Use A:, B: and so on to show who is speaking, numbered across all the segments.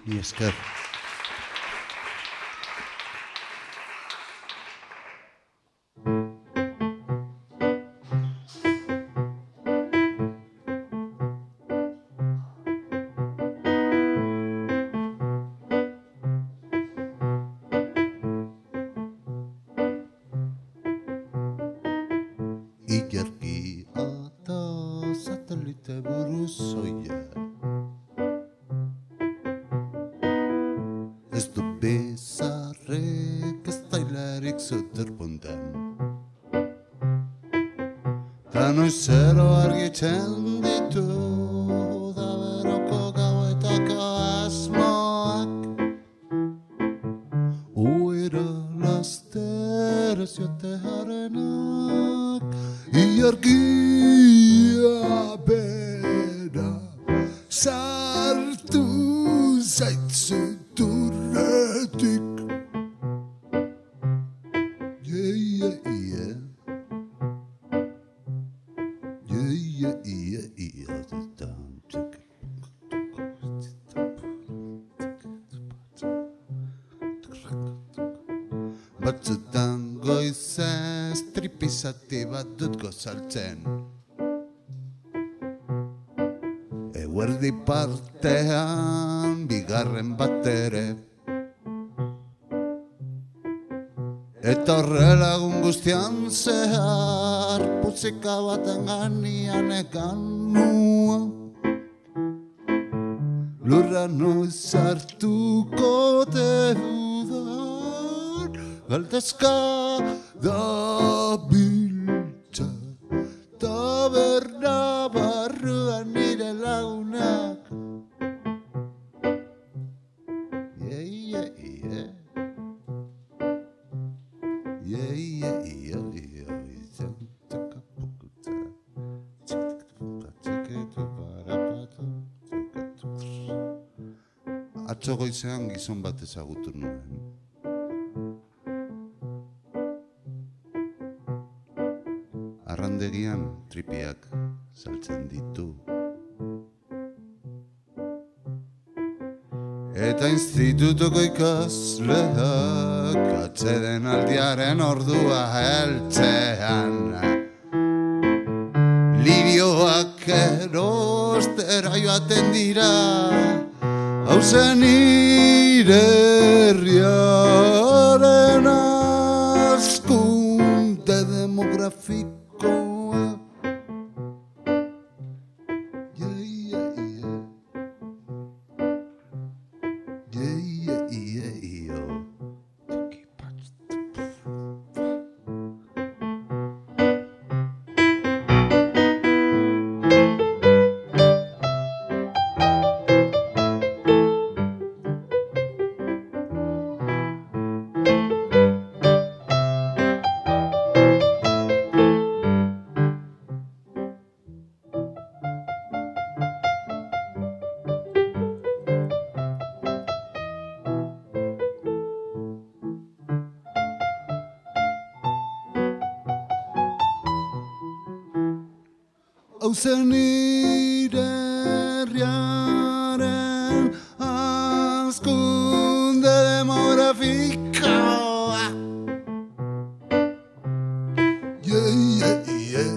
A: Mi esker. Ilargi eta satelite buruz oia. Ez du bezarrek ez dailarik zuter puntan. Ta noizero argitzen ditu da beroko gauetako asmoak. Oera laster ez jotearenak. Ilargia bera sartu zaitzu turretik. Yeah, yeah, yeah. Yeah, yeah, yeah, batzutan goizez tripizati bat dut gozaltzen. Eguerdi partean bigarren bat ere. Eta horrela egun guztian zehar putzika baten gainean ekan nua. Lurra noiz hartuko teudan galdezka da biltza taberna barruan nire lagunak. Yeah, yeah, yeah. Yeah, yeah, yeah, yeah. Atzo goizean gizon bat ezagutu nuen. Arrandegian tripiak saltzen ditu. Eta institutoko ikasleak atzeden aldiaren ordua heltzean. Libioak erostera joaten dira, hauzen nire herriaren hazkunde demografikoa. Hauzen nire herriaren hazkunde demografikoa. Yeah, yeah, yeah.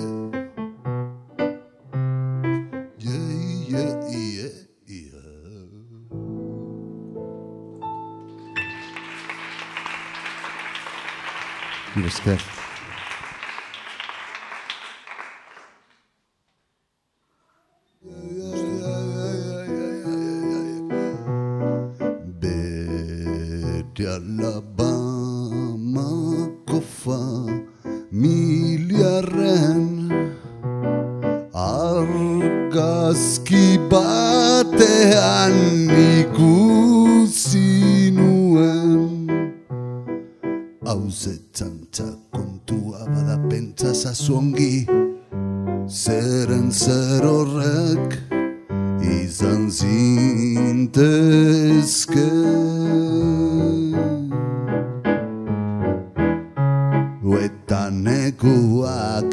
A: Yeah, yeah, yeah, yeah. Mi esker. Alabamako familiarren argazki batean ikusi nuen. Hauzetzantza kontua bada pentsa zazuongi, zeren zer horrek izan zintezke. Eta nekuak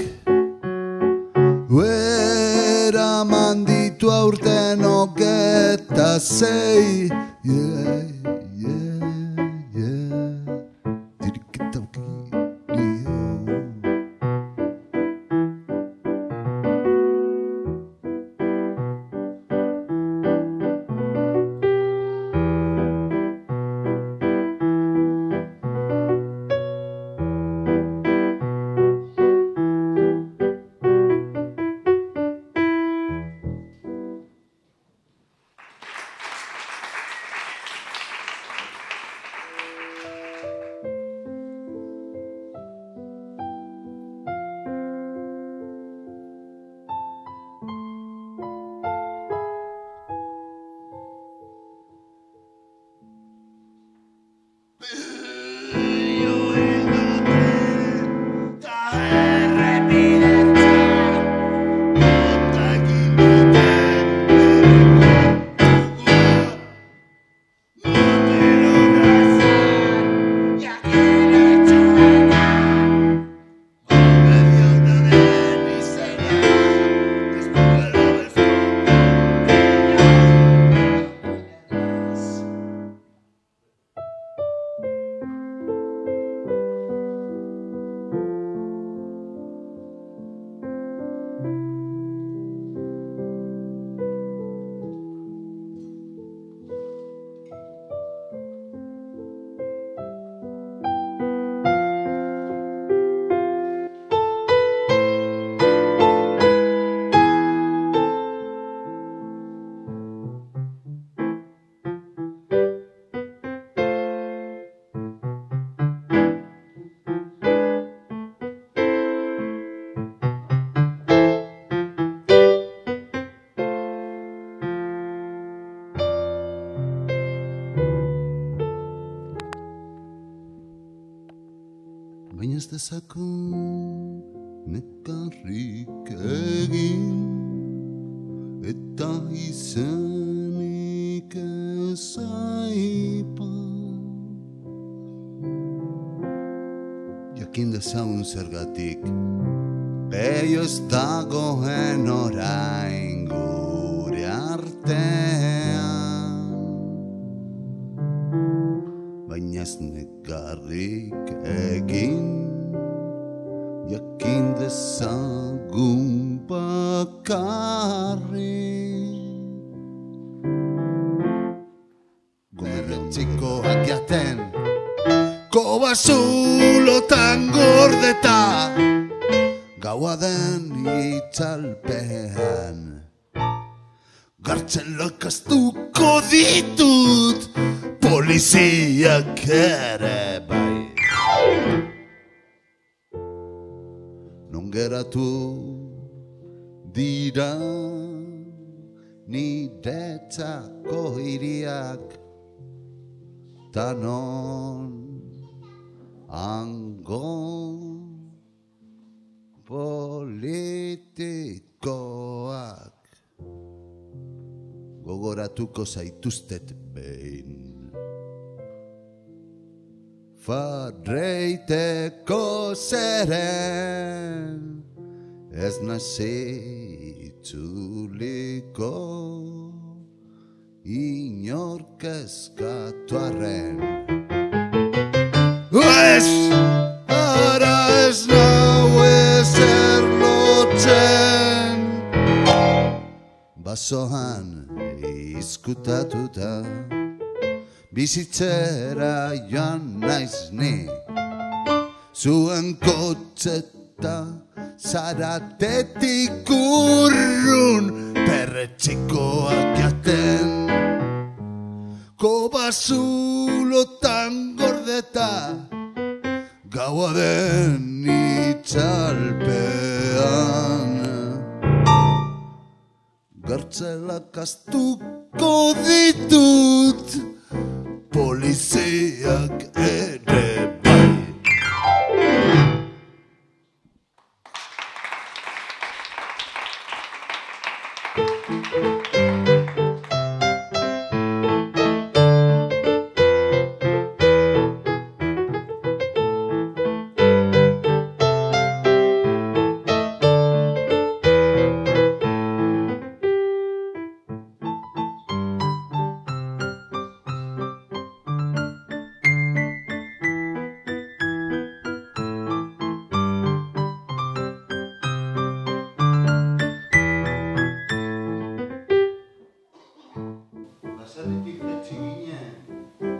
A: eraman ditu aurten 26 hey, yeah, yeah, yeah. Tiriquitauqui, baina ez dezakun nekarrik egin eta izenik ez aipan. Jakin dezagun zergatik peio ez dagoen orain gure artean, baina ez nekarrik egin, jakin dezagun bakarrik. Gomerretxikoak jaten kobazulotan gordeta, gaua den itzalpean gartzelak astuko ditut, poliziak ere bai. Non geratu dira niretzako hiriak, ta non hango politikoak. Gogoratuko zaituztet behin, farreiteko zeren ez nazitzuliko inork eskatu arren. Ez, ara ez nau ezer lotzen, basoan izkutatuta bizitzera joan naiz ni, zuen kotzeta zaratetik urrun, perretxikoak jaten kobazulotan gordeta, gaua den itzalpean gartzelak astuko ditut, poliziak ere bai.
B: baserritik etxi ginen,